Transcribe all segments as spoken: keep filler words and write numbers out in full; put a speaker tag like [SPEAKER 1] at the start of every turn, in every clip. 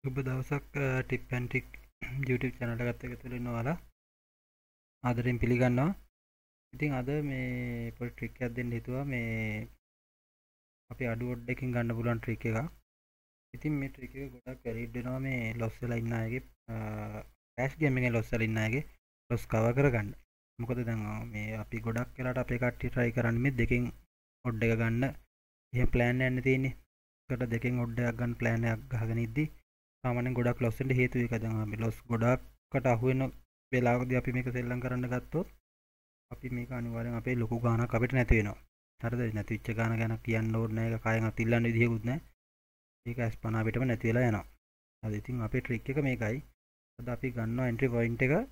[SPEAKER 1] සුබ දවසක් tip and trick YouTube channel එකත් එක්ක තුල ඉන්න ඔයාලා ආදරෙන් පිළිගන්නවා. ඉතින් අද මේ පොඩි ට්‍රික් එකක් දෙන්න හිතුවා. මේ අපි අඩු ඔඩ්ඩකින් ගන්න පුළුවන් ට්‍රික් එකක්. ඉතින් මේ ට්‍රික් එක ගොඩක් වැලිඩ් වෙනවා මේ ලොස් වෙලා ඉන්න අයගේ ක්‍රෑෂ් ගේම් එකේ ලොස් වෙලා ඉන්න අයගේ ලොස් කවර් කරගන්න. මොකද දැන් මේ අපි ගොඩක් වෙලාට අපේ කට්ටිය try කරන්නේ මේ දෙකෙන් ඔඩ් එක ගන්න. එහෙම plan එකක් තියෙන්නේ. ඒකට දෙකෙන් ඔඩ් එකක් ගන්න plan එකක් ගහගෙන ඉද්දි සාමාන්‍යයෙන් ගොඩක් ලොස් වෙන්න හේතු ඒක. දැන් අපි ලොස් ගොඩක්කට අහු වෙන වෙලාවකදී අපි මේක සෙල්ලම් කරන්න ගත්තොත් අපි මේක අනිවාර්යෙන් අපේ ලොකු ගාණක් අපිට නැති වෙනවා. හරිද? නැති වෙච්ච ගාණ ගැන කියන්න ඕනේ නැහැ. ඒක කයෙන් අතිල්ලන්න විදිහකුත් නැහැ. ඒක ස්පන අපිටම නැති වෙලා යනවා. හරි. ඉතින් අපේ ට්‍රික් එක මේකයි. අද අපි ගන්නවා එන්ට්‍රි පොයින්ට් එක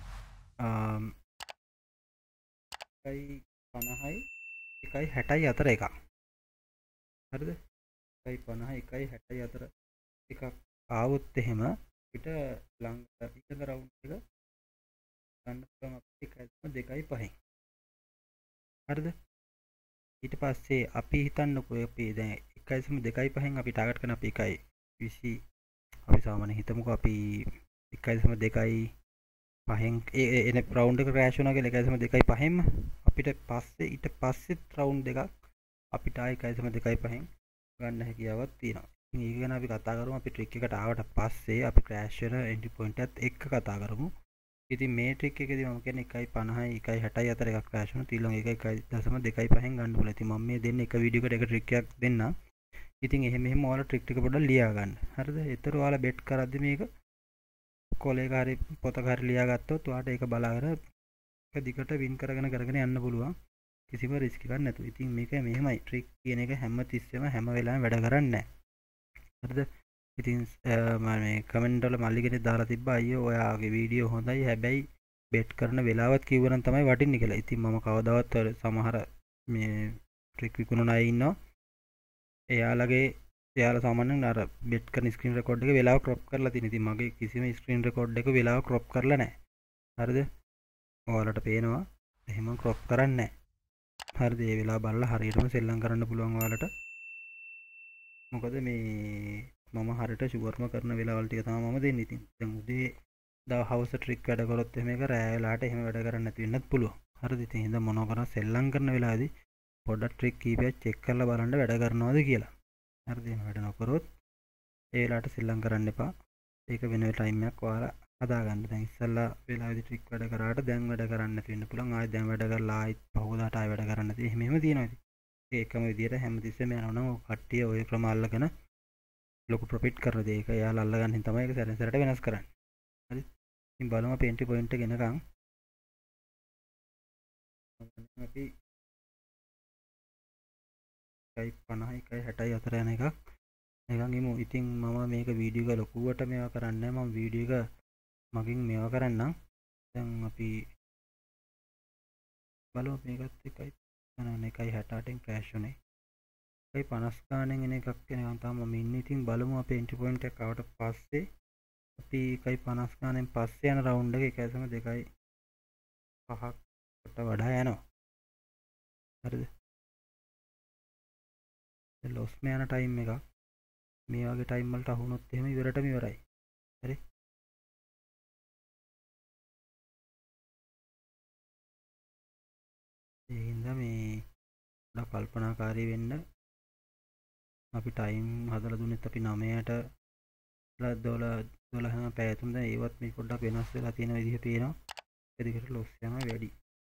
[SPEAKER 1] එකයි පනහයි එකයි හැටයි අතර එකක්. හරිද? එකයි පනහයි එකයි හැටයි අතර එකක් ආවොත් එහෙම අපිට ළඟ ඊළඟ රවුන්ඩ් එක ගන්න පුළුවන් අපිට එකයි දෙකයි පහෙන්. හරිද? ඊට පස්සේ අපි හිතන්නකෝ අපි දැන් එකයි දෙකයි පහෙන් අපි ටාගට් කරන අපි එකයි විසි අපි සාමාන්‍යයෙන් හිතමුකෝ අපි එකයි දෙකයි පහෙන් එන රවුන්ඩ් එක ක්‍රෑෂ් වුණා කියලා එකයි දෙකයි පහෙන්ම අපිට පස්සේ ඊට පස්සෙත් රවුන්ඩ් එකක් අපිට ආයි එකයි දෙකයි පහෙන් ගන්න හැකියාවක් තියෙනවා. ඉතින් ඒක ගැන අපි කතා කරමු. අපි ට්‍රික් එකට ආවට පස්සේ අපි ක්‍රෑෂ් වෙන එන්ට්‍රි පොයින්ට් එකත් එක්ක කතා කරමු. ඉතින් මේ ට්‍රික් එකේදී මම කියන්නේ එකයි පනහයි එකයි හැටයි අතර එකක් ක්‍රෑෂ් වෙනවා. ඊළඟ එක එකයි දශම දෙකයි පහෙන් ගන්න පුළුවන්. ඉතින් මම මේ දෙන්නේ එක වීඩියෝ එකට එක ට්‍රික් එකක් දෙන්නම්. ඉතින් එහෙම එහෙම ඔයාලා ට්‍රික් ටික පොඩ්ඩක් ලියා ගන්න. හරිද? ඒතර ඔයාලා බෙට් කරද්දි මේක කොලේක හරි පොතක හරි ලියා ගත්තොත් ඔයාලට ඒක බලාගෙන එක දිගට වින් කරගෙන කරගෙන යන්න පුළුවන්. කිසිම රිස්ක් එකක් නැතුව. ඉතින් මේක මෙහෙමයි. ට්‍රික් කියන එක හැම තිස්සෙම හැම වෙලාවෙම වැඩ කරන්නේ නැහැ. හරිද? ඉතින් මම මේ කමෙන්ට් වල මල්ලි කෙනෙක් දාලා තිබ්බා අයියෝ ඔයාගේ වීඩියෝ හොඳයි හැබැයි බෙට් කරන වෙලාවත් කිව්වනම් තමයි වටින්නේ කියලා. ඉතින් මම කවදාවත් සමහර මේ ට්‍රික් විකුණන අය ඉන්නවා. එයාලගේ එයාලා සාමාන්‍යයෙන් අර බෙට් කරන ස්ක්‍රීන් රෙකෝඩ් එක වෙලාව ක්‍රොප් කරලා තියෙන. ඉතින් මගේ කිසිම ස්ක්‍රීන් රෙකෝඩ් එක වෙලාව ක්‍රොප් කරලා නැහැ. හරිද? ඔයාලට පේනවා එහෙම ක්‍රොප් කරන්නේ නැහැ. හරිද? ඒ වෙලාව බලලා හරියටම සෙල්ලම් කරන්න පුළුවන් ඔයාලට. මොකද මේ මම හරියට ෂුවර්ම කරන වෙලාවල් ටික තමයි මම දෙන්නේ. ඉතින් දැන් උදේ දා හවස ට්‍රික් වැඩ කරොත් එහෙම එක රෑ වෙලාවට එහෙම වැඩ කරන්න නැති වෙන්නත් පුළුවන්. හරිද? ඉතින් හින්දා මොනවා කරා සෙල්ලම් කරන වෙලාවේදී පොඩ්ඩක් ට්‍රික් කීපයක් චෙක් කරලා බලන්න වැඩ කරනවද කියලා. හරිද? එහෙම වැඩ නොකරොත් ඒ වෙලාවට සෙල්ලම් කරන්න එපා. ඒක වෙන ටයිම් එකක් ඔයාලා හදාගන්න. දැන් ඉස්සල්ලා වෙලාවේදී ට්‍රික් වැඩ කරාට දැන් වැඩ කරන්න නැති වෙන්න පුළුවන්. ආයෙත් දැන් වැඩ කරලා ආයෙත් පහුවදාට ආයෙ වැඩ කරන්න නැති. එහෙම එහෙම තියෙනවා ඉතින්. ඒකම විදියට හැමතිස්සෙම යනවා නම් ඔය කට්ටිය ඔය ක්‍රම අල්ලගෙන ලොකු ප්‍රොෆිට් කරන දේ ඒක එයාලා අල්ලගන්න හින් තමයි ඒක සැරෙන් සැරට වෙනස් කරන්නේ. හරි. ඉතින් බලමු අපි එන්ට්‍රි පොයින්ට් එක එනකන් අපි එකයි පනහයි එකයි හැටයි අතර යන එකක් නිකන් ඉමු. ඉතින් මම මේක වීඩියෝ එක ලොකුවට මේවා කරන්නේ නැහැ. මම වීඩියෝ එක මගින් මේවා කරන්නම්. දැන් අපි බලමු මේකත් එකයි නෑ එකයි හැට අටෙන් ක්‍රෑෂ් වුනේ. එකයි පනස් ගානෙන් එන එකක් වෙනකන් තමයි මම ඉන්නේ. ඉතින් බලමු අපේ එන්ට්‍රි පොයින්ට් එක ආවට පස්සේ අපි එකයි පනස් ගානෙන් පස්සේ යන රවුන්ඩ් එක එකයි දෙකයි පහකට වඩා යනවා. හරිද? ලොස් මේ යන ටයිම් එක මේ වගේ ටයිම් වලට අහු වුණොත් එහෙම ඉවරටම ඉවරයි. හරි? ඒ හින්දා මේ පොඩ්ඩක් කල්පනාකාරී වෙන්න. අපි ටයිම් හදලා දුන්නෙත් අපි නවයට දොළහ පැය තුන. දැන් ඒවත් මේ පොඩ්ඩක් වෙනස් වෙලා තියෙන විදිහ පේනවා. ඒ දිගට ලොස් යනවා වැඩි.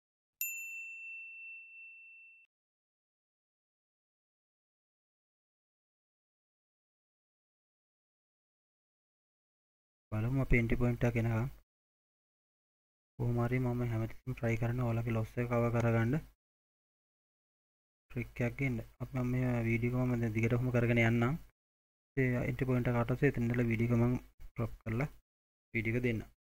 [SPEAKER 1] බලමු අපේ එන්ට්‍රි පොයින්ට් එක එනකම්. කොහොම හරි මම හැමතිස්සෙම try කරනවා ඔයාලගේ loss එක cover කරගන්න. ට්‍රික් එකක් ගන්න. අපි මම මේ වීඩියෝ එක මම දැන් දිගටම කරගෙන යන්නම්. ඒ එන්ට්‍රි පොයින්ට් එක ආවට පස්සේ එතන ඉඳලා වීඩියෝ එක මම ක්‍රොප් කරලා වීඩියෝ එක දෙන්නම්.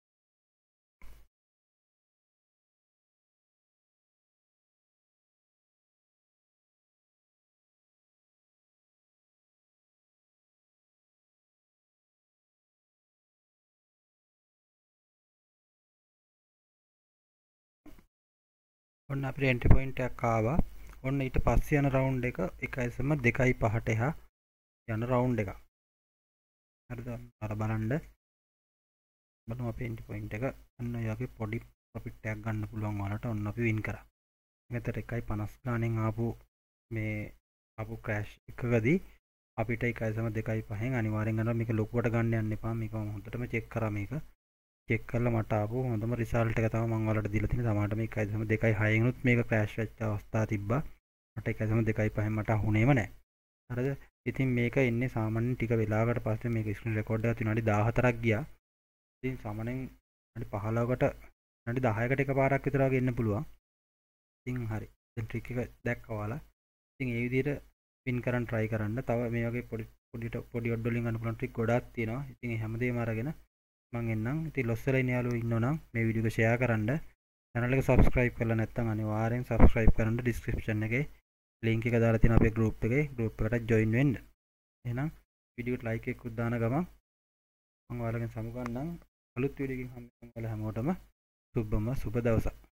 [SPEAKER 1] ඔන්න අපේ එන්ට්‍රි පොයින්ට් එකක් ආවා. ඔන්න ඊට පස්සේ යන රවුන්ඩ් එක එකයි දෙකයි පහට එහා යන රවුන්ඩ් එකක්. හරිද? අර බලන්න බලමු අපේ එන්ට්‍රි පොයින්ට් එක. අන්න ඔය වගේ පොඩි ප්‍රොෆිට් එකක් ගන්න පුළුවන් වලට ඔන්න අපි වින් කරා. මෙතන එකයි පනස් ගානෙන් ආපු මේ ආපු ක්‍රෑෂ් එකකදී අපිට එකයි සම දෙකයි පහෙන් අනිවාර්යෙන් ගන්නවා. මේක ලොකුවට ගන්න යන්න එපා. මේක මම හොඳටම චෙක් කරා. මේක චෙක් කරලා මට ආපු හොඳම රිසල්ට් එක තමයි මම ඔයාලට දීලා තියෙන්නේ. සමහරට මේ එකයි සම දෙකයි හයෙන් උත් මේක ක්‍රෑෂ් වෙච්ච අවස්ථා තිබ්බා. මට එකයි සම දෙකයි පහෙන් මට අහුනේම නැහැ. හරිද? ඉතින් මේක ඉන්නේ සාමාන්‍යයෙන් ටික වෙලාවකට පස්සේ මේක ස්ක්‍රීන් රෙකෝඩ් එකක් විනාඩි දාහතරක් ගියා. ඉතින් සාමාන්‍යයෙන් විනාඩි පහළොවකට විනාඩි දහයකට එකපාරක් විතර වගේ එන්න පුළුවන්. ඉතින් හරි. දැන් ට්‍රික් එක දැක්කා ඔයාලා. ඉතින් ඒ විදිහට වින් කරන් try කරන්න. තව මේ වගේ පොඩි පොඩි පොඩි ඔඩ් වලින් ගන්න පුළුවන් ට්‍රික් ගොඩාක් තියෙනවා. ඉතින් ඒ හැමදේම අරගෙන මම එන්නම්. ඉතින් ලොස් වෙලා ඉන්න යාළුවෝ ඉන්නවනම් මේ වීඩියෝ එක ෂෙයා කරන්න. channel එක subscribe කරලා නැත්නම් අනිවාර්යෙන් subscribe කරන්න. description එකේ link එක දාලා තියෙනවා අපේ group එකේ. group එකට join වෙන්න. එහෙනම් වීඩියෝ එකට like එකකුත් දාන ගමන් මම ඔයාලගෙන් සමුගන්නම්. අලුත් වීඩියෝ එකකින් හම්බ වෙනවා. ඔයාලා හැමෝටම සුබම සුබ දවසක්.